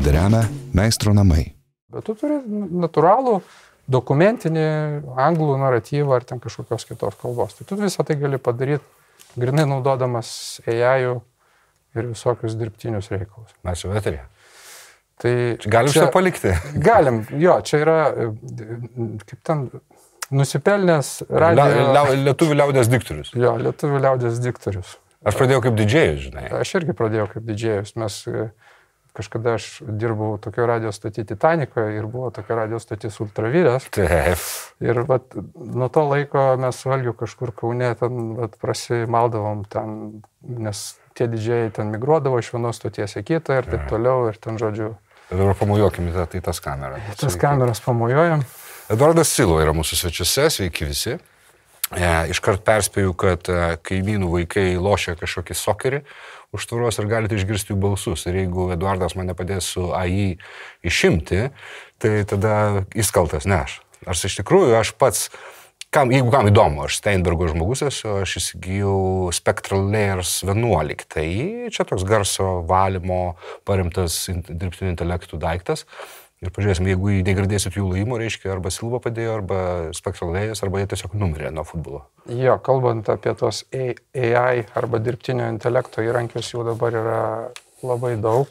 Laidą remia Meistro namai. Bet tu turi natūralų dokumentinį anglų naratyvą ar ten kažkokios kitos kalbos. Tai tu visą tai gali padaryti, grinai naudodamas AI ir visokius dirbtinius reikalus. Mes jau eterį. Tai galim šitą palikti? Galim, jo, čia yra, kaip ten, nusipelnęs radio... Lietuvių liaudės diktorius. Jo, lietuvių liaudės diktorius. Aš pradėjau kaip didžėjus, žinai. Aš irgi pradėjau kaip didžėjus. Kažkada aš dirbau tokio radio stotį Titanikoje ir buvo tokia radio stotis Ultravires. Taip. Ir nuo to laiko mes su Algiu kažkur Kaune ten prasimaldavom ten, nes tie didžėjai ten migruodavo iš vienos stoties į kitą ir taip toliau ir ten žodžiu. Ir dabar pamojuokim į tas kameras. Tas kameras pamojuojam. Eduardas Silva yra mūsų svečiuose, sveiki visi. Iškart perspėju, kad kaimynų vaikai lošia kažkokį sokerį už tvoros ir galite išgirsti jų balsus. Ir jeigu Eduardas mane padės su AI išimti, tai tada jis kaltas, ne aš. Iš tikrųjų, aš pats, jeigu kam įdomu, aš Steinbergo žmogus esu, aš įsigijau Spectral Layers 11. Tai čia toks garso valymo paremtas dirbtiniu intelektu daiktas. Ir pažiūrėsim, jeigu negirdėsit jų lojimo, reiškia, arba Silva padėjo, arba Spectral Layers, arba jie tiesiog numirė nuo futbolo. Jo, kalbant apie tos AI arba dirbtinio intelekto įrankius, jų dabar yra labai daug.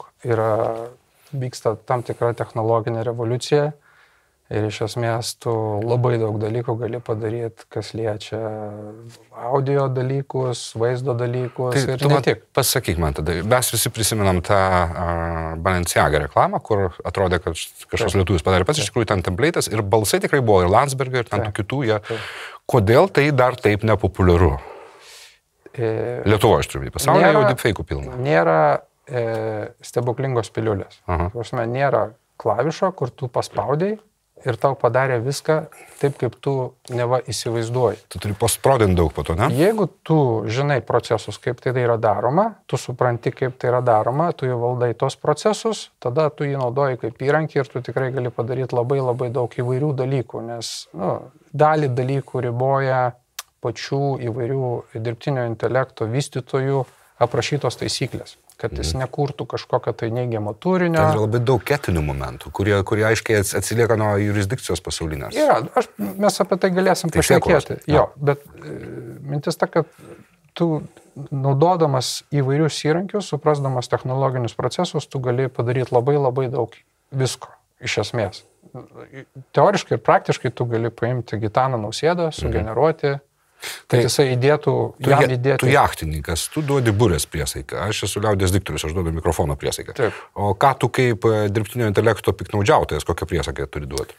Vyksta tam tikra technologinė revoliucija. Ir iš esmės tu labai daug dalykų gali padaryti, kas liečia audio dalykus, vaizdo dalykus tai, ir ne tik. Pasakyk man tada, mes visi prisimenam tą Balenciaga reklamą, kur atrodė, kad kažkoks lietuvis padarė pats, iš tikrųjų ten template'as ir balsai tikrai buvo ir Landsbergio, ir ten tų kitų. Kodėl tai dar taip nepopuliaru? Lietuvoje, aš turiu, pasaulyje jau deepfake'ų pilna. Nėra stebuklingos piliulės. Nėra klavišo, kur tu paspaudėjai ir tau padarė viską taip, kaip tu neva įsivaizduoji. Tu turi postprodinti daug po to, ne? Jeigu tu žinai procesus, kaip tai yra daroma, tu supranti, kaip tai yra daroma, tu jau valdai tos procesus, tada tu jį naudoji kaip įrankį ir tu tikrai gali padaryti labai labai daug įvairių dalykų, nes dalį dalykų riboja pačių įvairių dirbtinio intelekto vystytojų aprašytos taisyklės. Kad jis nekurtų kažkokio tai neigiamo turinio. Ten yra labai daug etinių momentų, kurie aiškiai atsilieka nuo jurisdikcijos pasaulinės. Mes apie tai galėsim pašnekėti. Jo, bet mintis ta, kad tu naudodamas įvairius įrankius, suprasdamas technologinius procesus, tu gali padaryti labai labai daug visko, iš esmės. Teoriškai ir praktiškai tu gali paimti Gitaną Nausėdą, sugeneruoti, kad jisai įdėtų, jam įdėti. Tu jachtininkas, tu duodi burės priesaiką, aš esu liaudės diktorius, aš duodu mikrofono priesaiką. Taip. O ką tu kaip dirbtinio intelekto piknaudžiautojas, kokią priesaiką turi duoti?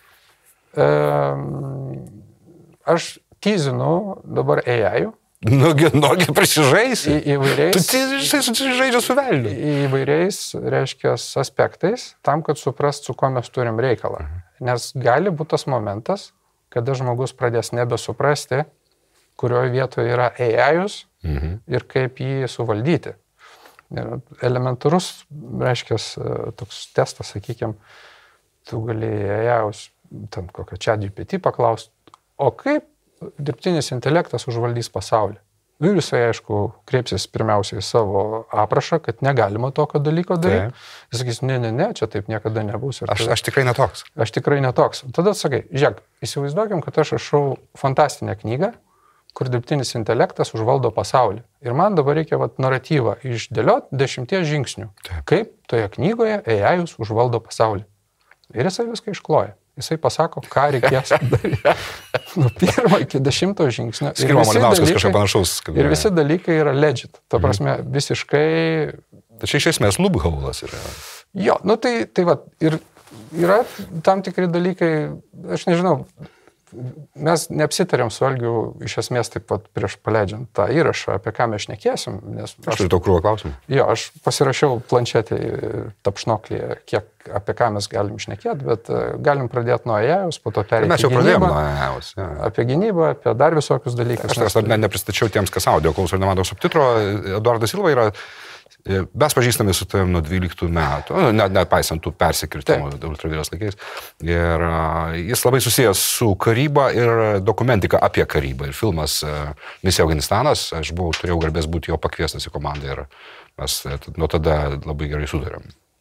Aš tyzinu dabar AI-ų. Nugi prisižaisi. Įvairiais. Tu žaidžia su velniu. Įvairiais, reiškia, aspektais, tam, kad suprast, su ko mes turim reikalą. Nes gali būti tas momentas, kada žmogus pradės nebesuprasti, kurioje vietoje yra AI-us ir kaip jį suvaldyti. Elementarus, reiškia, toks testas, sakykime, tu gali AI-us, ten kokią ChatGPT paklausti, o kaip dirbtinis intelektas užvaldys pasaulį. Ir jisai, aišku, kreipsis pirmiausiai į savo aprašą, kad negalima tokio dalyko daryti. Jis sakys, ne, čia taip niekada nebus. Aš tikrai netoks. Aš tikrai netoks. Tada sakai, žiūrėk, įsivaizduokim, kad aš rašau fantastinę knygą, kur dirbtinis intelektas užvaldo pasaulį. Ir man dabar reikia naratyvą išdėlioti 10 žingsnių. Kaip toje knygoje AI-us užvaldo pasaulį. Ir jisai viską iškloja. Jisai pasako, ką reikės daryti. Nuo 1 iki 10 žingsnio. Skirma Malinauskas kažką panašaus. Ir visi dalykai yra legit. Ta prasme, visiškai... Tačiau iš esmės loophoulas yra. Jo, tai ir yra tam tikri dalykai, aš nežinau, mes neapsitarėm su Algiu iš esmės taip pat prieš paleidžiant tą įrašą, apie ką mes šnekėsim. Aš turiu tau krūvą klausimų. Jo, aš pasirašiau planšetį tapšnoklyje, apie ką mes galim šnekėti, bet galim pradėti nuo AI-us, po to perėti mes jau pradėjome nuo AI-us. Apie gynybą, apie dar visokius dalykus. Aš nepristačiau tiems, kas audio klauso ir nemato subtitro. Eduardas Silva yra... Mes pažįstame su tavim nuo 12 metų, nepaisant tų persikirtimų Ultravires laikais. Ir jis labai susijęs su karyba ir dokumentika apie karybą. Ir filmas Misija Afganistanas, aš turėjau garbės būti jo pakviestas į komandą ir mes nuo tada labai gerai sutarėm.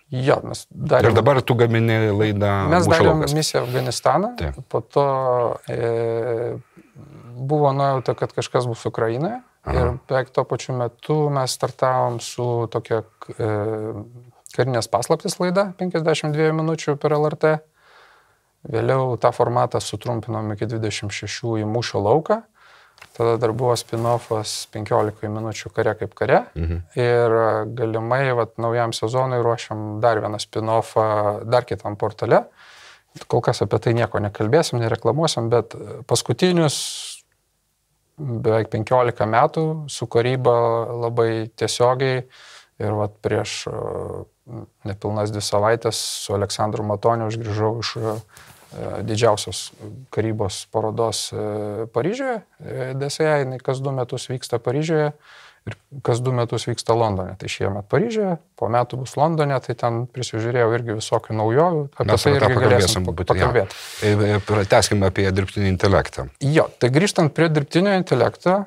Jo, mes darėm. Ir dabar tu gamini laidą. Mes darėm misiją Afganistaną, po to buvo nuojauta, kad kažkas bus Ukrainoje. Ir beveik tuo pačiu metu mes startavom su tokia karinės paslaptis laida, 52 minučių per LRT. Vėliau tą formatą sutrumpinome iki 26 į mūšio lauką. Tada dar buvo spin-offas 15 minučių kare kaip kare. Ir galimai naujam sezonui ruošiam dar vieną spin-offą dar kitam portale. Kol kas apie tai nieko nekalbėsim, nereklamuosim, bet paskutinius beveik 15 metų su kūryba labai tiesiogiai ir prieš nepilnas 2 savaitės su Aleksandru Matoniu aš grįžau iš didžiausios karybos parodos Paryžiuje. DSA, jinai kas 2 metus vyksta Paryžiuje ir kas 2 metus vyksta Londone. Tai šiemet Paryžiuje, po metų bus Londone, tai ten prisižiūrėjau irgi visokių naujovių. Apie tai irgi galėsim pakalbėti. Pratęskime apie dirbtinį intelektą. Jo, tai grįžtant prie dirbtinio intelekto,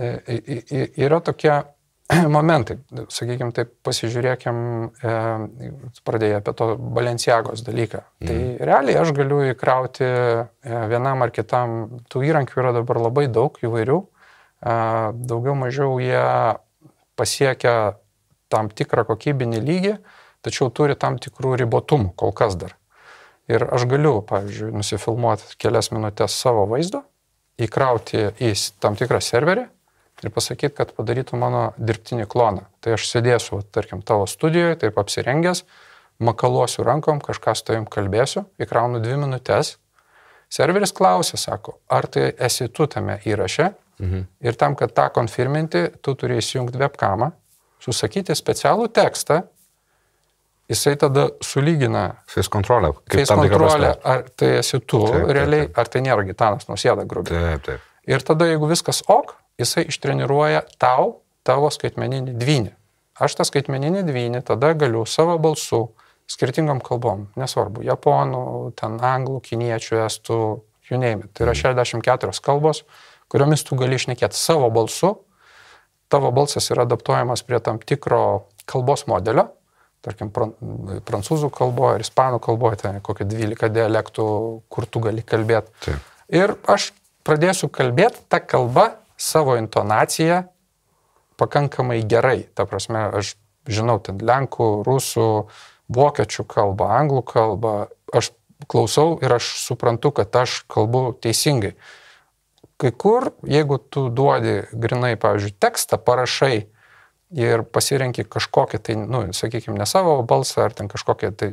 yra tokie momentai, sakykime, taip pasižiūrėkim, pradėjai apie to Balenciagos dalyką. Tai realiai aš galiu įkrauti vienam ar kitam, tų įrankių yra dabar labai daug įvairių, daugiau mažiau jie pasiekia tam tikrą kokybinį lygį, tačiau turi tam tikrų ribotumų kol kas dar. Ir aš galiu, pavyzdžiui, nusifilmuoti kelias minutės savo vaizdo, įkrauti į tam tikrą serverį, ir pasakyti, kad padarytų mano dirbtinį kloną. Tai aš sėdėsiu, tarkim, tavo studijoje, taip apsirengęs, makaluosiu rankom, kažką su tavim kalbėsiu, įkraunu 2 minutės. Serveris klausia, sako, ar tai esi tu tame įraše? Ir tam, kad tą konfirminti, tu turi įsijungti webkamą, susakyti specialų tekstą, jisai tada sulygina face kontrolę, ar tai esi tu realiai, ar tai nėra Gitanas Nausėda grubiai. Taip. Ir tada, jeigu viskas ok, jisai ištreniruoja tavo skaitmeninį dvynį. Aš tą skaitmeninį dvynį tada galiu savo balsu, skirtingom kalbom, nesvarbu, japonų, ten anglų, kiniečių, estų, you name it. Tai yra 64 kalbos, kuriomis tu gali šnekėti savo balsu. Tavo balsas yra adaptuojamas prie tam tikro kalbos modelio, tarkim, prancūzų kalboje ir ispanų kalboje, tai kokie 12 dialektų, kur tu gali kalbėti. Taip. Ir aš pradėsiu kalbėti tą kalbą, savo intonaciją pakankamai gerai. Ta prasme, aš žinau ten lenkų, rusų, vokiečių kalbą, anglų kalbą. Aš klausau ir aš suprantu, kad aš kalbu teisingai. Kai kur, jeigu tu duodi grinai, pavyzdžiui, tekstą, parašai ir pasirenki kažkokią tai, sakykime, ne savo balsą ar ten kažkokią tai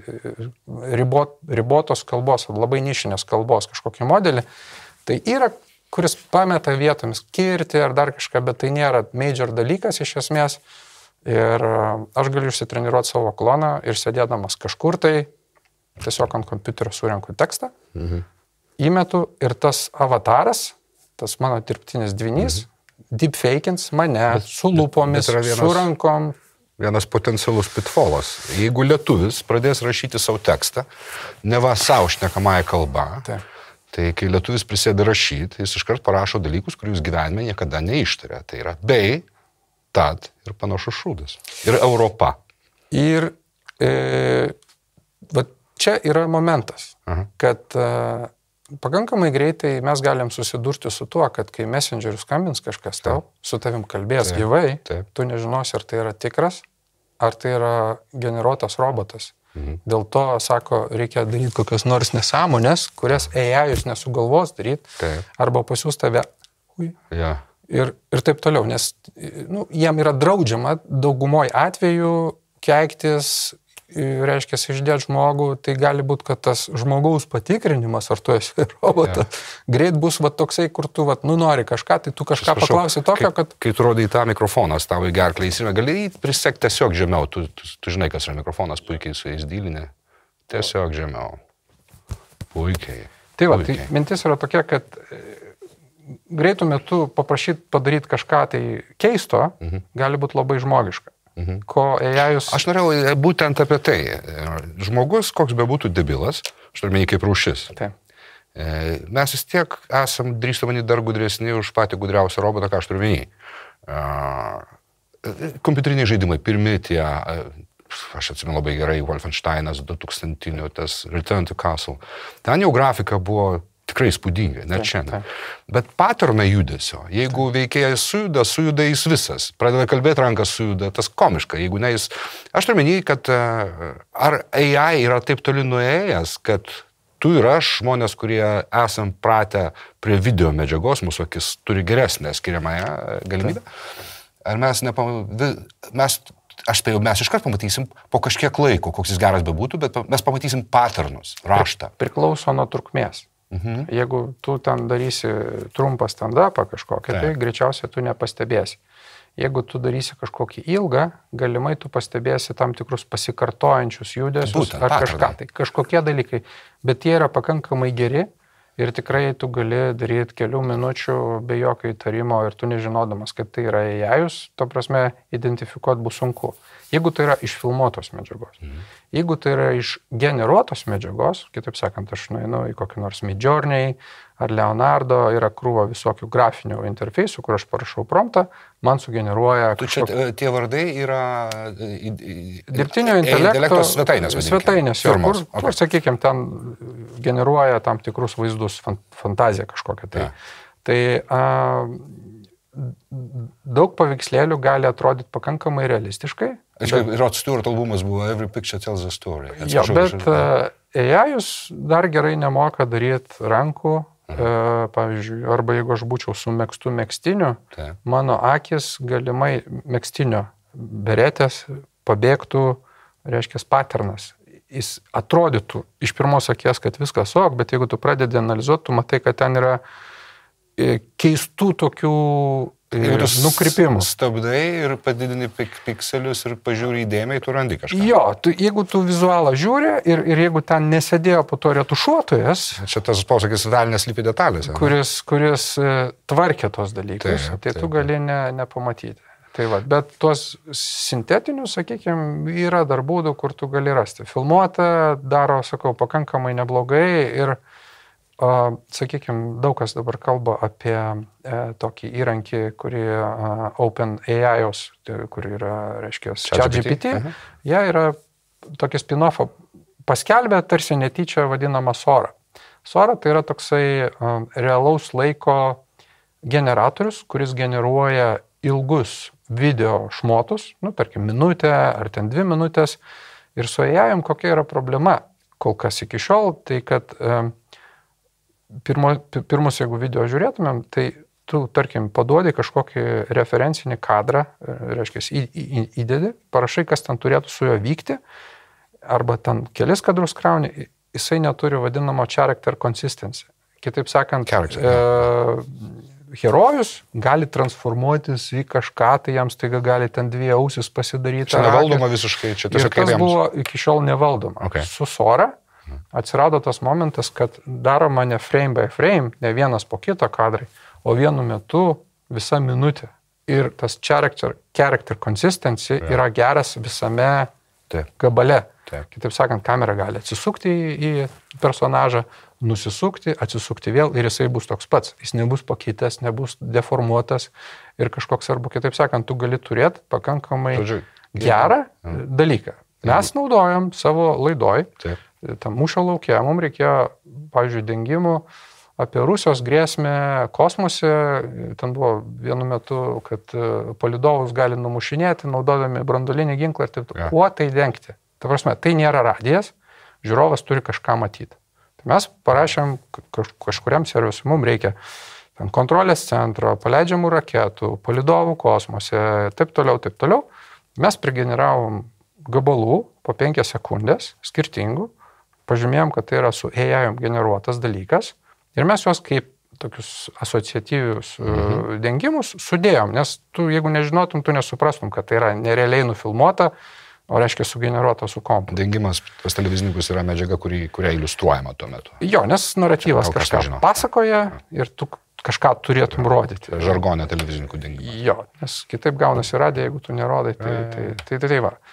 ribotos kalbos, labai nišinės kalbos kažkokį modelį, tai yra kuris pameta vietomis kirti ar dar kažką, bet tai nėra major dalykas iš esmės. Ir aš galiu išsitreniruoti savo kloną ir sėdėdamas kažkur tai tiesiog ant kompiuterio surenku tekstą, įmetu ir tas avataras, tas mano dirbtinis dvynys, deepfakeins mane su lūpomis, su rankom. Vienas potencialus pitfolas. Jeigu lietuvis pradės rašyti savo tekstą, neva savo šnekamąją kalbą, tai kai lietuvis prisėda rašyti, jis iškart parašo dalykus, kurių gyvenime niekada neištaria. Tai yra bei, tad ir panašus šūdas. Ir Europa. Ir čia yra momentas, kad pakankamai greitai mes galim susidurti su tuo, kad kai messengeriu skambins kažkas tau, su tavim kalbės gyvai, tu nežinosi, ar tai yra tikras, ar tai yra generuotas robotas. Dėl to, sako, reikia daryti kokias nors nesąmonės, kurias AI jūs nesugalvos daryti, arba pasiūs tave ir taip toliau, nes jiem yra draudžiama daugumoj atveju keiktis, reiškia, išdėti žmogų, tai gali būti, kad tas žmogaus patikrinimas, ar tu esi robotas, greit bus toksai, kur tu nori kažką, tai tu kažką paklausi tokio, kad... Kai tu rodai tą mikrofoną, tavo į gerklę įsirime, gali prisekti tiesiog žemiau, tu žinai, kas yra mikrofonas, puikiai su jais dylinė, tiesiog žemiau. Puikiai. Tai tai mintis yra tokia, kad greitų metu paprašyti padaryti kažką tai keisto, gali būti labai žmogiška. Ko AI-us... Aš norėjau būtent apie tai. Žmogus, koks be būtų debilas, aš turiu menį kaip rūšis. Mes vis tiek esam, drįstu manyti, dar gudresni už patį gudriausią robotą, ką aš turiu menį. Kompiuteriniai žaidimai, pirmi tie aš atsimenu labai gerai, Wolfensteinas 2000, tas Return to Castle. Ten jau grafika buvo tikrai įspūdinga, net šiandien. Bet paternai judesio, jeigu veikėjas sujuda jis visas, pradeda kalbėti, rankas sujuda, tas komiška, jeigu ne jis... Aš turiu menį, kad ar AI yra taip toli nuėjęs, kad tu ir aš, žmonės, kurie esam pratę prie video medžiagos, mūsų akis turi geresnę skiriamąją galimybę, ar mes iškart pamatysim po kažkiek laiko, koks jis geras bebūtų, bet mes pamatysim paternus, raštą. Priklauso nuo trukmės. Jeigu tu ten darysi trumpą stand-upą kažkokią, tai greičiausiai tu nepastebėsi. Jeigu tu darysi kažkokį ilgą, galimai tu pastebėsi tam tikrus pasikartojančius judesius ar kažką. Tai kažkokie dalykai, bet jie yra pakankamai geri ir tikrai tu gali daryti kelių minučių be jokio įtarimo ir tu nežinodamas, kad tai yra AI-us, to prasme, identifikuoti bus sunku. Jeigu tai yra iš filmuotos medžiagos. Jeigu tai yra iš generuotos medžiagos, kitaip sakant, aš nueinu į kokį nors Midjourney ar Leonardo, yra krūva visokių grafinių interfejsų, kur aš parašau promptą, man sugeneruoja... Čia tie vardai yra... Dirbtinio intelekto svetainės, kur, sakykime, ten generuoja tam tikrus vaizdus, fantaziją kažkokią. Tai daug paveikslėlių gali atrodyti pakankamai realistiškai. Rod Stewart albumas buvo Every Picture Tells a Story. Jo, bet AI-us dar gerai nemoka daryti rankų, pavyzdžiui, arba jeigu aš būčiau su megztu megstiniu, mano akis galimai megstinio beretės pabėgtų, reiškia, paternas. Jis atrodytų iš pirmos akies, kad viskas ok, bet jeigu tu pradedi analizuoti, tu matai, kad ten yra keistų tokių nukrypimų. Stabdai ir padidini pikselius ir pažiūri įdėmiai, tu randi kažką. Jo, jeigu tu vizualą žiūri ir jeigu ten nesėdėjo po to retušuotojas, čia tas posakis dalinės lypi detalės, kuris tvarkė tos dalykus, tai tu gali nepamatyti. Tai va, bet tuos sintetinius, sakykime, yra dar būdų, kur tu gali rasti. Filmuota daro, sakau, pakankamai neblogai ir sakykime, daug kas dabar kalba apie tokį įrankį, kurį OpenAI, kuri yra, reiškia, ChatGPT. Jie yra tokį spin-offą paskelbę, tarsi netyčia vadinama Sora. Sora tai yra toksai realaus laiko generatorius, kuris generuoja ilgus video šmotus, tarkim, minutę ar ten 2 minutės. Ir su AI kokia yra problema kol kas iki šiol, tai kad pirmus, jeigu video žiūrėtumėm, tai tu, tarkim, paduodi kažkokį referencinį kadrą, reiškia, įdedi, parašai, kas ten turėtų su juo vykti, arba ten kelis kadrus krauni, jisai neturi vadinamo character consistency. Kitaip sakant, herojus gali transformuotis į kažką, tai jams taiga gali ten 2 ausis pasidaryti. Čia nevaldoma visiškai, čia tiesiog ir tas buvo iki šiol nevaldoma. Okay. Su Sora atsirado tas momentas, kad daroma ne frame by frame, ne vienas po kito kadrai, o vienu metu visa minutė. Ir tas character consistency yra geras visame gabale. Kitaip sakant, kamera gali atsisukti į personažą, nusisukti, atsisukti vėl ir jisai bus toks pats. Jis nebus pakeitęs, nebus deformuotas ir kažkoks arba, kitaip sakant, tu gali turėti pakankamai gerą dalyką. Mes naudojam savo laidoj, tam mūšio lauke, mums reikėjo, pavyzdžiui, dengimų apie Rusijos grėsmę kosmose. Ten buvo vienu metu, kad palydovus gali numušinėti, naudodami branduolinį ginklą ir taip toliau. Kuo tai dengti? Ta prasme, tai nėra radijas, žiūrovas turi kažką matyti. Tai mes parašėm kažkuriam servisui, mums reikia ten kontrolės centro, paleidžiamų raketų, palydovų kosmose, taip toliau. Mes prigeneravom gabalų po 5 sekundės skirtingų, pažymėjom, kad tai yra su AI generuotas dalykas ir mes juos kaip tokius asociatyvius dengimus sudėjom, nes tu, jeigu nežinotum, tu nesuprastum, kad tai yra nerealiai nufilmuota, o reiškia sugeneruota su kompu. Dengimas pas televizininkus yra medžiaga, kuria iliustruojama tuo metu. Jo, nes naratyvas kažką pasakoja ir tu kažką turėtum rodyti. Žargonė televizininkų dengimas. Jo, nes kitaip gaunasi radija, jeigu tu nerodai, tai va.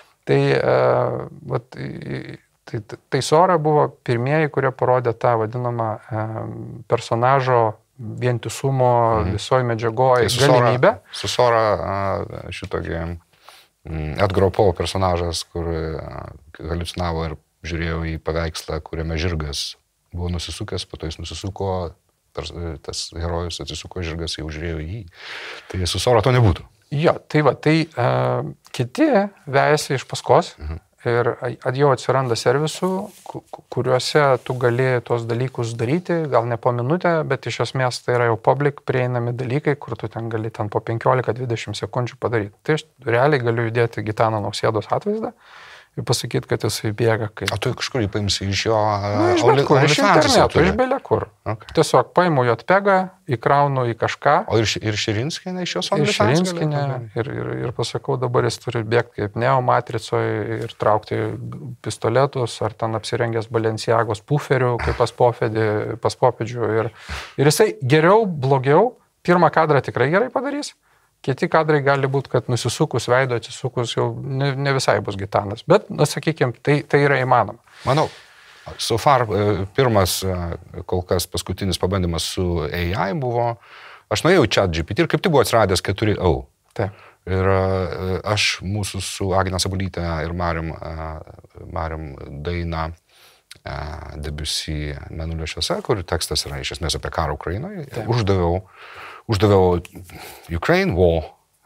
Tai Sora buvo pirmieji, kurie parodė tą vadinamą personažo vientisumo visoje medžiagoje galimybę. Su Sora šitokį Edgaro Poe personažas, kur haliucinavo ir žiūrėjau į paveikslą, kuriame žirgas buvo nusisukęs, po to jis nusisuko, tas herojus atsisuko, žirgas jau žiūrėjo į jį. Tai su Sora to nebūtų. Jo, tai va, kiti vejasi iš paskos ir jau atsiranda servisų, kuriuose tu gali tuos dalykus daryti, gal ne po minutę, bet iš esmės tai yra jau public prieinami dalykai, kur tu ten gali ten po 15-20 sekundžių padaryti. Tai aš realiai galiu įdėti Gitano Nausėdos atvaizdą ir pasakyti, kad jisai bėga kaip... O tu kažkur jį paimsi iš jo... iš bet kur, iš interneto, iš belė kur. Okay. Tiesiog paimu JPEG, įkraunu į kažką. O ir Širinskienė iš jos Ir Širinskienė, ir pasakau, dabar jis turi bėgti kaip Neo matricoje ir traukti pistoletus, ar ten apsirengęs Balenciagos puferių, kaip pas popėdžių. Ir jisai geriau, blogiau, pirmą kadrą tikrai gerai padarys. Kiti kadrai gali būti, kad nusisukus veido, atsisukus jau ne visai bus Gitanas. Bet, sakykime, tai yra įmanoma. Manau, so far pirmas, kol kas paskutinis pabandymas su AI buvo, aš nuėjau į ChatGPT ir kaip tik buvo atsiradęs 4O. Taip. Ir aš mūsų su Agne Sabulyte ir Marium dainą Debussy Mėnulio šviesa, kur tekstas yra iš esmės apie karą Ukrainoje, uždaviau Ukraine War,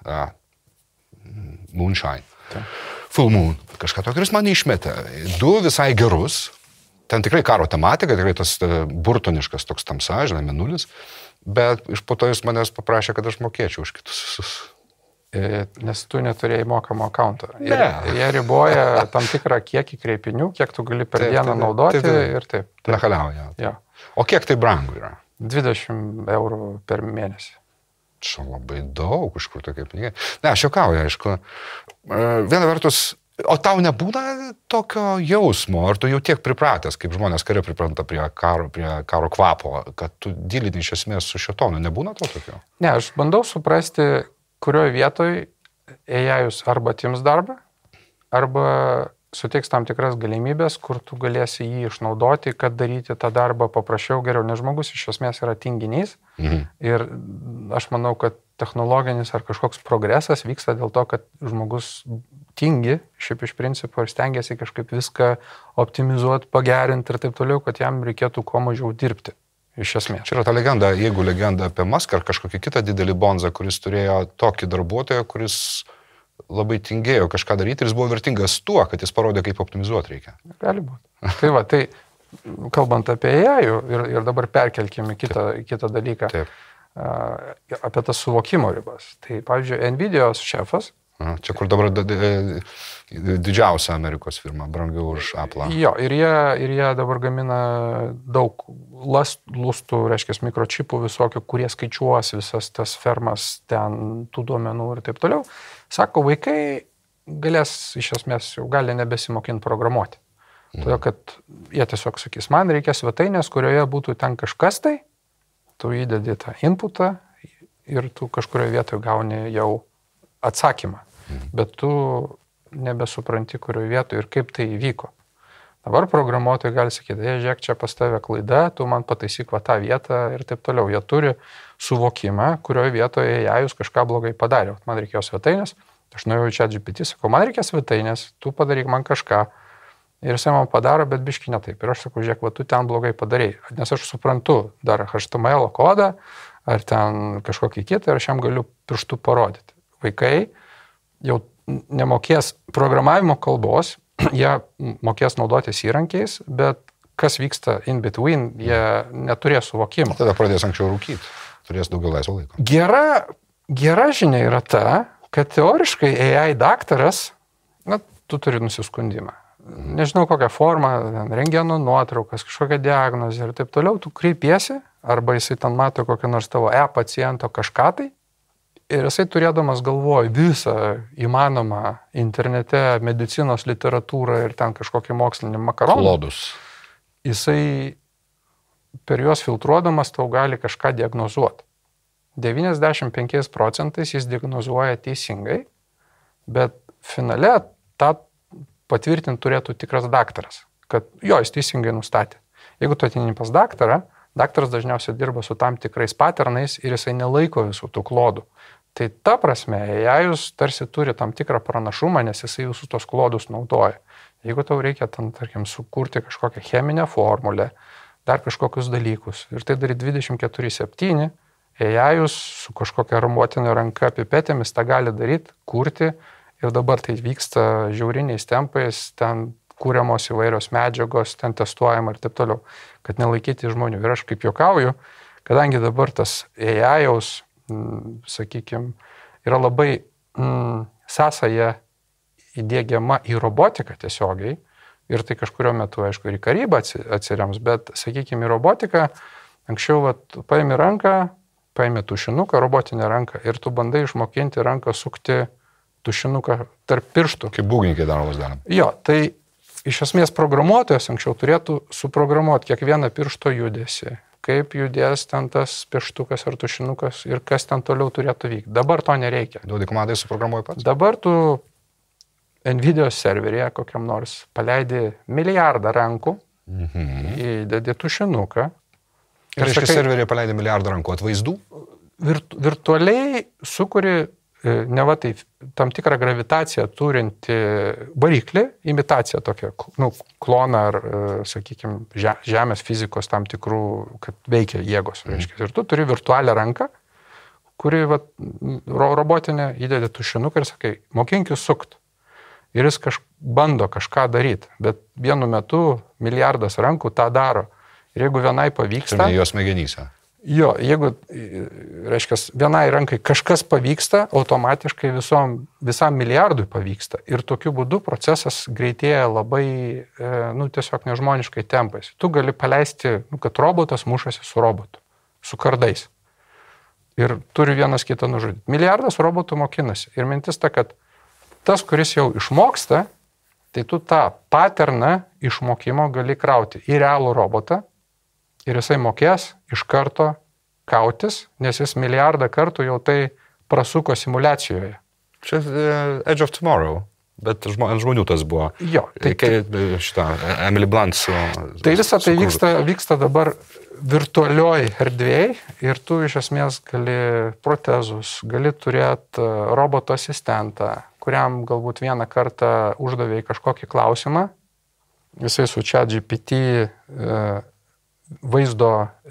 Moonshine, Full Moon, kažką tokio, kuris man išmetė. 2 visai gerus, ten tikrai karo tematika, tikrai tas burtoniškas toks tamsa, žinai, mėnulis, bet iš po to jis manęs paprašė, kad aš mokėčiau už kitus visus. Nes tu neturėjai mokamo akauntą. Jie riboja tam tikrą kiekį kreipinių, kiek tu gali per dieną naudoti ir taip. Nehaliauja. Ja. O kiek tai brangu yra? 20 eurų per mėnesį. Čia labai daug, iš kur tokie pinigai. Ne, aš juokauju, aišku. Viena vertus, o tau nebūna tokio jausmo, ar tu jau tiek pripratęs, kaip žmonės kare pripranta prie karo kvapo, kad tu dilini iš esmės su šitonu, nebūna to tokio? Ne, aš bandau suprasti, kurioje vietoje AI arba atims darbą, arba suteiks tam tikras galimybės, kur tu galėsi jį išnaudoti, kad daryti tą darbą paprasčiau, geriau, nes žmogus iš esmės yra tinginys. Ir aš manau, kad technologinis ar kažkoks progresas vyksta dėl to, kad žmogus tingi, šiaip iš principo, ir stengiasi kažkaip viską optimizuoti, pagerinti ir taip toliau, kad jam reikėtų kuo mažiau dirbti. Iš esmės. Čia yra ta legenda, jeigu legenda apie Muską ar kažkokį kitą didelį bonzą, kuris turėjo tokį darbuotoją, kuris labai tingėjo kažką daryti ir jis buvo vertingas tuo, kad jis parodė, kaip optimizuoti reikia. Gali būti. Tai va, tai kalbant apie AI ir dabar perkelkime kitą dalyką, apie tas suvokimo ribas. Tai, pavyzdžiui, Nvidios šefas. Čia kur dabar didžiausia Amerikos firma, brangiau už Apple. Jo, ir jie dabar gamina daug lustų, reiškia, mikročipų visokių, kurie skaičiuos visas tas fermas ten, tų duomenų ir taip toliau. Sako, vaikai galės iš esmės jau gali nebesimokinti programuoti. Todėl, kad jie tiesiog sakys, man reikia svetainės, kurioje būtų ten kažkas tai, tu įdedi tą inputą ir tu kažkurioje vietoje gauni jau atsakymą. Bet tu nebesupranti, kurioje vietoje ir kaip tai įvyko. Dabar programuotojai gali sakyti, žiūrėk, čia pas tave klaida, tu man pataisyk va tą vietą ir taip toliau. Jie turi suvokimą, kurioje vietoje jūs kažką blogai padarė. Man reikėjo svetainės, aš nuėjau į ChatGPT, sakau, man reikia svetainės, tu padaryk man kažką. Ir jisai man padaro, bet biški ne taip. Ir aš sakau, žiūrėk, va tu ten blogai padarėjai. Nes aš suprantu dar HTML kodą ar ten kažkokį kitą ir aš jam galiu pirštų parodyti. Vaikai jau nemokės programavimo kalbos, jie mokės naudotis įrankiais, bet kas vyksta in between, jie neturės suvokimo. Tada pradės anksčiau rūkyti, turės daugiau laisvo laiko. Gera žinia yra ta, kad teoriškai AI daktaras, tu turi nusiskundimą. Nežinau kokią formą, rentgeno nuotraukas, kažkokią diagnozę ir taip toliau, tu kreipiesi, arba jisai ten mato kokią nors tavo paciento kažką tai, ir jisai turėdamas galvoj visą įmanomą internete medicinos literatūrą ir ten kažkokį mokslinį makaroną. Klodus. Jisai per juos filtruodamas tau gali kažką diagnozuoti. 95% jis diagnozuoja teisingai, bet finale tą patvirtinti turėtų tikras daktaras, kad jo, jis teisingai nustatė. Jeigu tu ateini pas daktarą, daktaras dažniausiai dirba su tam tikrais patternais ir jisai nelaiko visų tų klodų. Tai ta prasme, AI-us tarsi turi tam tikrą pranašumą, nes jisai visus tos klodus naudoja. Jeigu tau reikia, tarkim, sukurti kažkokią cheminę formulę, dar kažkokius dalykus, ir tai daryti 24/7, AI-us su kažkokia robotinė ranka pipetėmis tą gali daryti, kurti, ir dabar tai vyksta žiauriniais tempais, ten kūriamos įvairios medžiagos, ten testuojama ir taip toliau, kad nelaikyti žmonių. Ir aš kaip juokauju, kadangi dabar tas AI-us, sakykime, yra labai sąsaja įdėgiama į robotiką tiesiogiai, ir tai kažkurio metu, aišku, ir į karybą atsirems, bet, sakykime, į robotiką, anksčiau paimi ranką, paimi tušinuką, robotinę ranką, ir tu bandai išmokinti ranką sukti tušinuką tarp pirštų. Kaip būgnininkai daro lasdelėm. Jo, tai iš esmės programuotojas anksčiau turėtų suprogramuoti kiekvieną piršto judesį, kaip judės ten tas pieštukas ar tušinukas ir kas ten toliau turėtų vykti. Dabar to nereikia. Duodi komandai, suprogramuoji pats. Dabar tu NVIDIA serveryje kokiam nors paleidi milijardą rankų, įdedi tušinuką. Ir reiškia, serveryje paleidi milijardą rankų atvaizdų? Virtualiai sukuri neva tai tam tikrą gravitaciją turinti variklį, imitaciją tokią, kloną ar, sakykime, žemės fizikos tam tikrų, kad veikia jėgos. Reiškia. Ir tu turi virtualią ranką, kuri robotinė, įdedi tušinuką ir sakai, mokinkis sukt. Ir jis bando kažką daryti, bet vienu metu milijardas rankų tą daro. Ir jeigu vienai pavyksta... Jos smegenyse. Jo, jeigu, reiškia, vienai rankai kažkas pavyksta, automatiškai visam milijardui pavyksta. Ir tokiu būdu procesas greitėja labai, tiesiog nežmoniškai tempais. Tu gali paleisti, kad robotas mušasi su robotu, su kardais. Ir turi vienas kitą nužudyti. Milijardas robotų mokinasi. Ir mintis ta, kad tas, kuris jau išmoksta, tai tu tą paterną išmokimo gali krauti į realų robotą, ir jisai mokės iš karto kautis, nes jis milijardą kartų jau tai prasuko simulacijoje. Čia Edge of Tomorrow, bet žmonių tas buvo. Jo. Tai šitą Emily Blunt su... Tai visą tai vyksta dabar virtualioj erdvėj, ir tu iš esmės gali protezus, gali turėti roboto asistentą, kuriam galbūt vieną kartą uždavė kažkokį klausimą, jisai su ChatGPT vaizdo,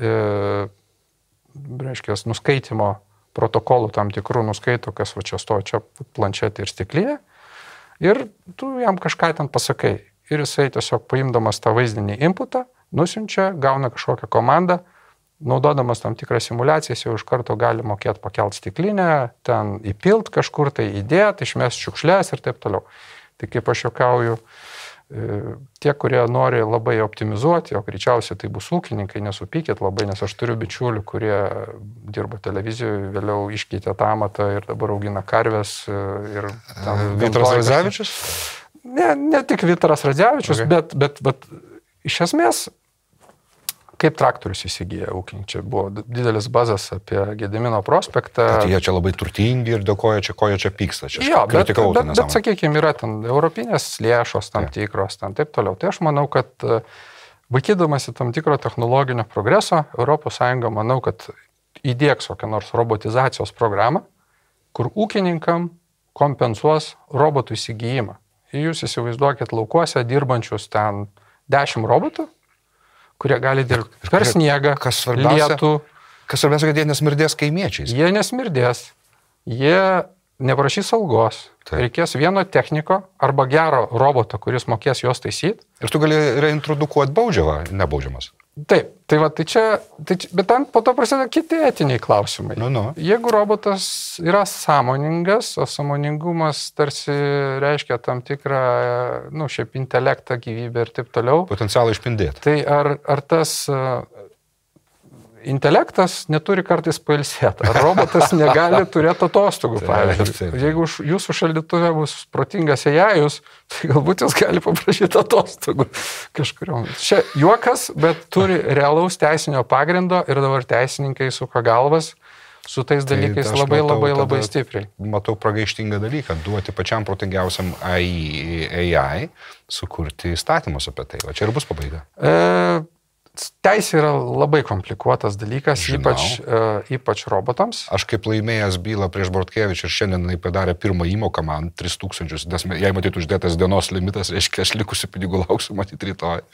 reiškia, nuskaitimo protokolų tam tikrų nuskaito, kas va čia stoja, čia planšetė ir stiklinė, ir tu jam kažką ten pasakai. Ir jisai tiesiog paimdamas tą vaizdinį inputą, nusiunčia, gauna kažkokią komandą, naudodamas tam tikrą simulaciją, jau iš karto gali mokėti pakelti stiklinę, ten įpilt kažkur, tai įdėti, išmesti šiukšlės ir taip toliau. Tai kaip aš juokauju, tie, kurie nori labai optimizuoti, o greičiausiai tai bus ūkininkai, nesupykit labai, nes aš turiu bičiulių, kurie dirba televizijoje, vėliau iškeitė tą amatą ir dabar augina karves. Vytaras Radzevičius? Ne tik Vytaras Radzevičius, bet iš esmės, kaip traktorius įsigyja ūkininkai. Čia buvo didelis bazas apie Gedimino prospektą. Kad jie čia labai turtingi ir dėl ko jie čia pyksta. Čia jo, bet sakykime, yra ten europinės lėšos tam tikros, ten taip toliau. Tai aš manau, kad vaikydamasi tam tikro technologinio progreso, ES, manau, kad įdiegs kokią nors robotizacijos programą, kur ūkininkam kompensuos robotų įsigijimą. Jūs įsivaizduokit laukuose dirbančius ten 10 robotų, kurie gali dirbti per sniegą, lietų. Kas svarbiausia, kad jie nesmirdės kaimiečiais. Jie nesmirdės, jie neprašys algos, reikės vieno techniko arba gero roboto, kuris mokės juos taisyti. Ir tu gali reintrodukuoti baudžiavą, nebaudžiamas. Taip, bet ten po to prasideda kiti etiniai klausimai. Jeigu robotas yra sąmoningas, o sąmoningumas tarsi reiškia tam tikrą, šiaip intelektą, gyvybę ir taip toliau. Potencialą išpindėti. Tai ar tas intelektas neturi kartais pailsėti? Ar robotas negali turėti atostogų, pavyzdžiui? Jeigu jūsų šaldytuve bus protingas AI-us, tai galbūt jis gali paprašyti atostogų kažkuriom. Čia juokas, bet turi realaus teisinio pagrindo ir dabar teisininkai suka galvas su tais dalykais labai stipriai. Matau pragaištingą dalyką, duoti pačiam protingiausiam AI sukurti įstatymus apie tai. O čia ir bus pabaiga. Teisė yra labai komplikuotas dalykas, ypač robotams. Aš kaip laimėjęs bylą prieš Bortkevičių ir šiandien jinai padarė pirmą įmoką man 3000, nes jei matyti uždėtas dienos limitas, reiškia, aš likusių pinigų lauksiu matyti rytoj.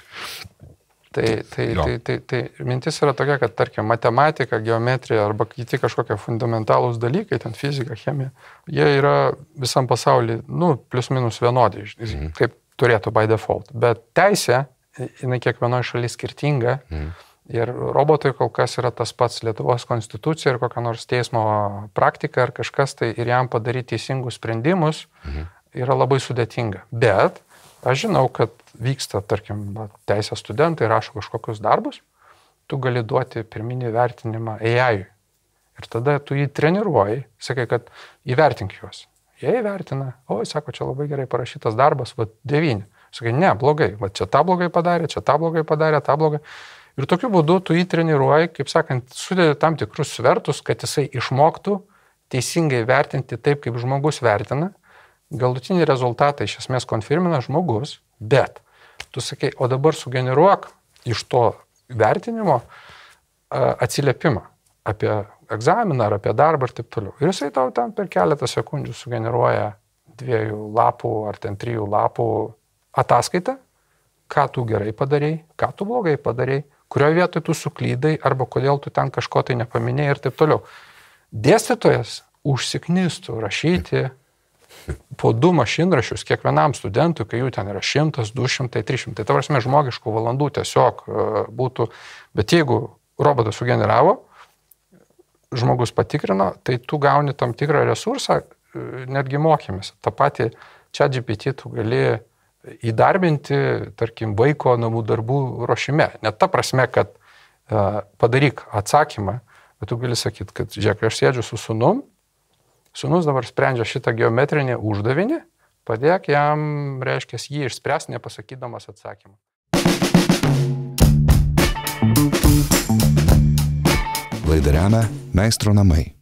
Tai mintis yra tokia, kad tarkim matematika, geometrija arba kiti kažkokie fundamentalūs dalykai, ten fizika, chemija, jie yra visam pasaulyje, plius minus vienodai, kaip turėtų by default. Bet teisė, jinai kiekvienoje šalyje skirtinga ir robotui kol kas yra tas pats Lietuvos konstitucija ir kokia nors teismo praktika ar kažkas tai ir jam padaryti teisingus sprendimus yra labai sudėtinga. Bet aš žinau, kad vyksta, tarkim, teisės studentai rašo kažkokius darbus, tu gali duoti pirminį vertinimą AI. Ir tada tu jį treniruoji, sakai, kad įvertink juos. Jie įvertina, sako, čia labai gerai parašytas darbas, 9. Sakai, ne, blogai, čia tą blogai padarė, tą blogai. Ir tokiu būdu tu jį treniruoji, kaip sakant, sudedi tam tikrus svertus, kad jisai išmoktų teisingai vertinti taip, kaip žmogus vertina. Galutinį rezultatą iš esmės konfirmina žmogus, bet tu sakai, o dabar sugeneruok iš to vertinimo atsiliepimą apie egzaminą ar apie darbą ir taip toliau. Ir jisai tau ten per keletą sekundžių sugeneruoja 2 lapų ar ten 3 lapų ataskaitą, ką tu gerai padarei, ką tu blogai padarei, kurioje vietoje tu suklydai arba kodėl tu ten kažko tai nepaminėjai ir taip toliau. Dėstytojas užsiknistų rašyti po 2 mašinraščius kiekvienam studentui, kai jų ten yra 100, 200, 300. Tai prasme, žmogiškų valandų tiesiog būtų, bet jeigu robotas sugeneravo, žmogus patikrino, tai tu gauni tam tikrą resursą, netgi mokymės. Ta pati ChatGPT tu gali įdarbinti, tarkim, vaiko namų darbų ruošime. Net ta prasme, kad padaryk atsakymą, bet tu gali sakyti, kad žiūrėk, aš sėdžiu su sūnum, sūnus dabar sprendžia šitą geometrinį uždavinį, padėk jam, reiškia, jį išspręs, nepasakydamas atsakymą. Laidą remia Meistro namai.